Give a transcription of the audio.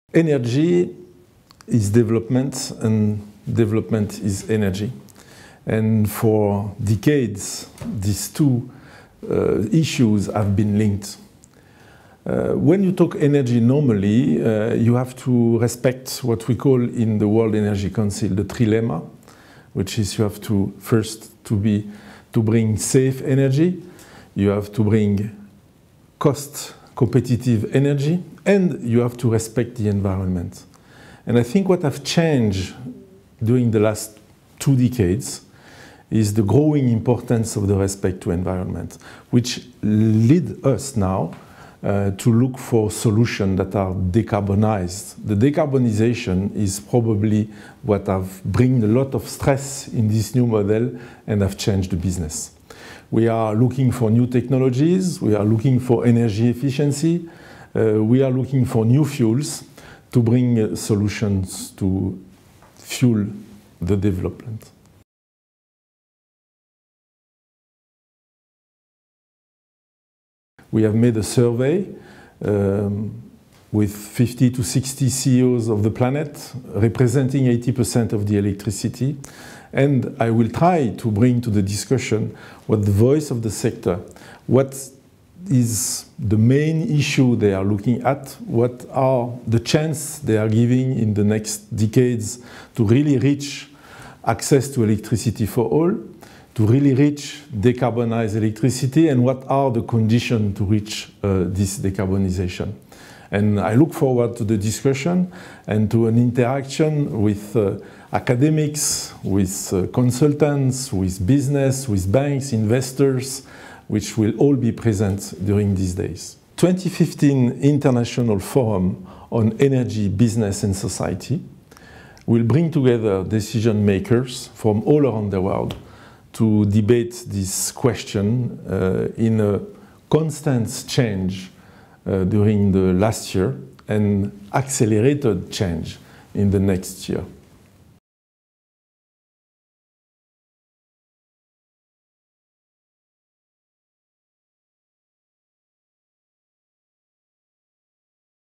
Energy is development, and development is energy. And for decades, these two issues have been linked. When you talk energy normally, you have to respect what we call in the World Energy Council the trilemma, which is you have to first to bring safe energy, you have to bring cost competitive energy, and you have to respect the environment. And I think what has changed during the last 2 decades is the growing importance of the respect to environment, which lead us now to look for solutions that are decarbonized. The decarbonization is probably what have bring a lot of stress in this new model and have changed the business. We are looking for new technologies, we are looking for energy efficiency, we are looking for new fuels to bring solutions to fuel the development. We have made a survey with 50 to 60 CEOs of the planet, representing 80% of the electricity. And I will try to bring to the discussion what the voice of the sector, what is the main issue they are looking at, what are the chances they are giving in the next decades to really reach access to electricity for all, to really reach decarbonized electricity, and what are the conditions to reach this decarbonization. And I look forward to the discussion and to an interaction with academics, with consultants, with business, with banks, investors, which will all be present during these days. 2015 International Forum on Energy, Business and Society will bring together decision makers from all around the world to debate this question in a constant change during the last year and accelerated change in the next year.